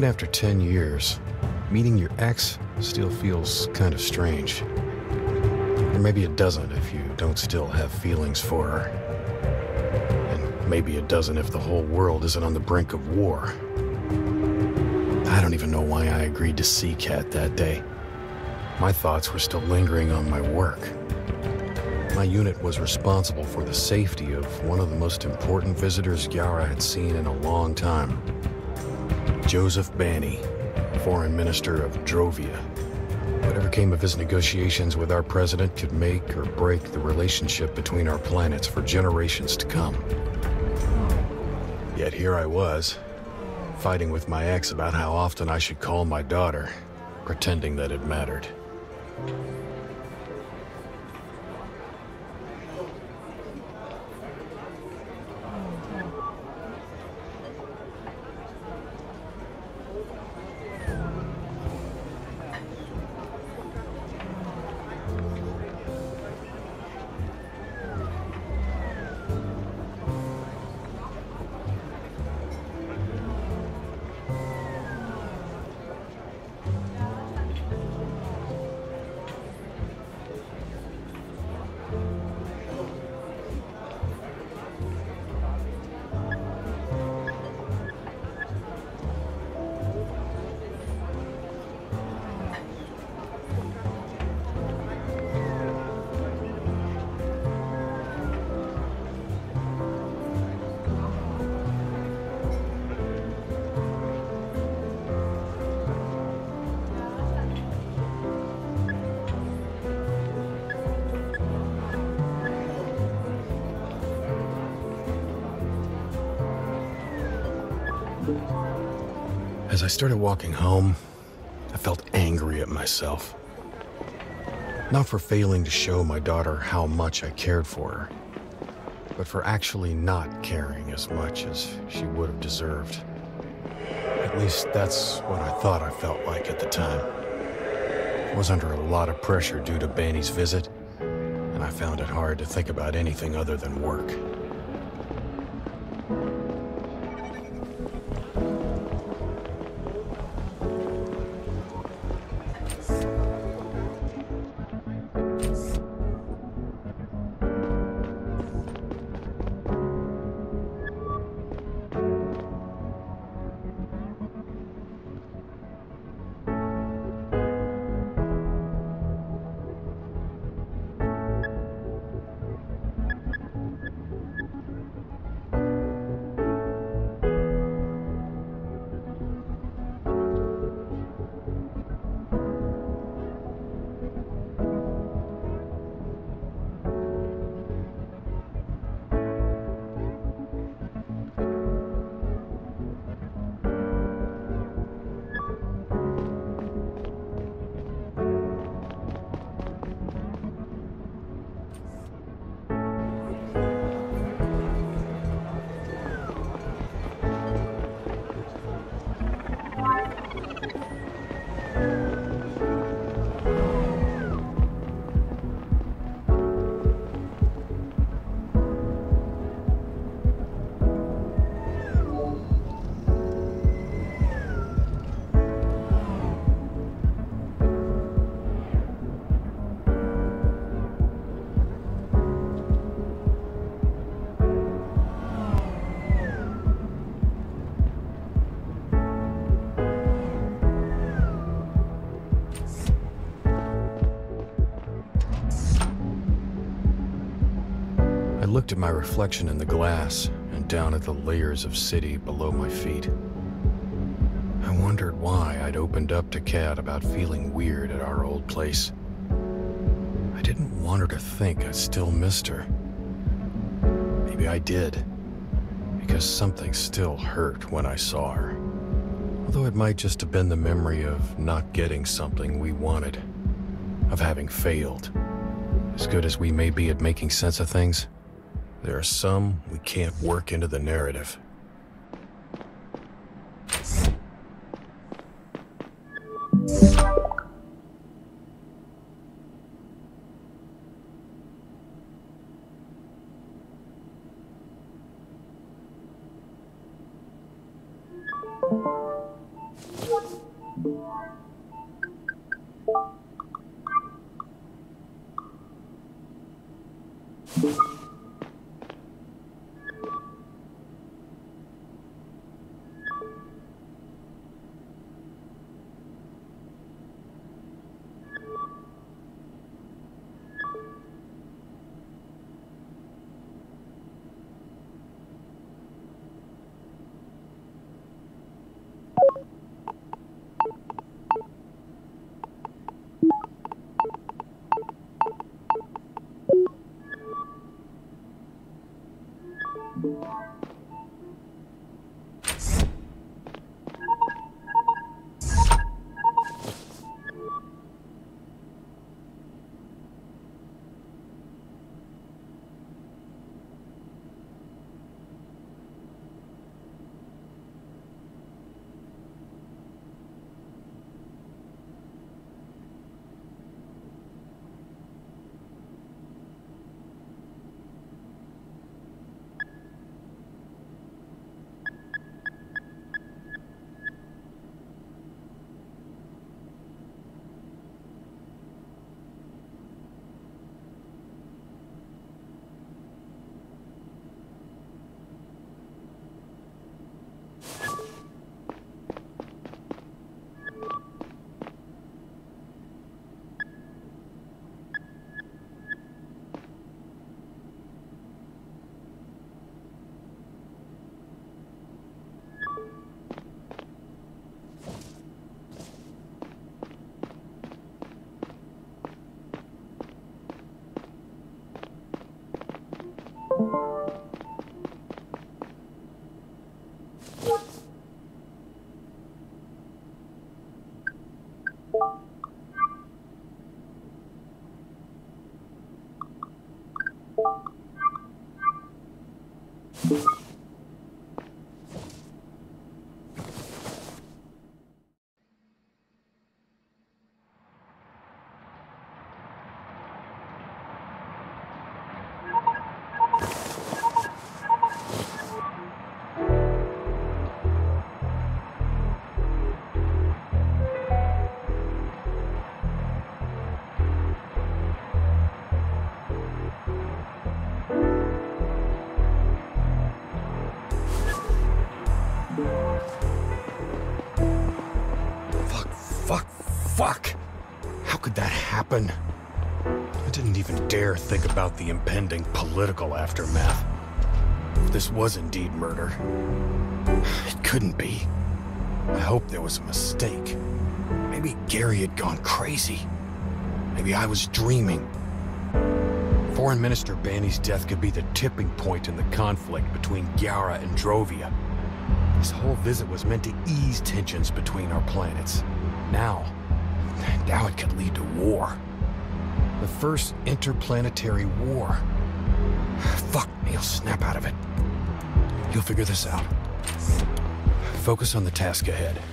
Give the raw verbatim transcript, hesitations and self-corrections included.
Even after ten years, meeting your ex still feels kind of strange. Or maybe it doesn't if you don't still have feelings for her. And maybe it doesn't if the whole world isn't on the brink of war. I don't even know why I agreed to see Kat that day. My thoughts were still lingering on my work. My unit was responsible for the safety of one of the most important visitors Yara had seen in a long time. Joseph Banny, Foreign Minister of Drovia. Whatever came of his negotiations with our president could make or break the relationship between our planets for generations to come. Yet here I was, fighting with my ex about how often I should call my daughter, pretending that it mattered. As I started walking home, I felt angry at myself. Not for failing to show my daughter how much I cared for her, but for actually not caring as much as she would have deserved. At least that's what I thought I felt like at the time. I was under a lot of pressure due to Banny's visit, and I found it hard to think about anything other than work. I looked at my reflection in the glass and down at the layers of city below my feet. I wondered why I'd opened up to Kat about feeling weird at our old place. I didn't want her to think I still missed her. Maybe I did, because something still hurt when I saw her. Although it might just have been the memory of not getting something we wanted, of having failed. As good as we may be at making sense of things, there are some we can't work into the narrative. Fuck! How could that happen? I didn't even dare think about the impending political aftermath. If this was indeed murder, it couldn't be. I hope there was a mistake. Maybe Gary had gone crazy. Maybe I was dreaming. Foreign Minister Banny's death could be the tipping point in the conflict between Gyara and Drovia. This whole visit was meant to ease tensions between our planets. Now, now it could lead to war. The first interplanetary war. Fuck, Neil, snap out of it. You'll figure this out. Focus on the task ahead.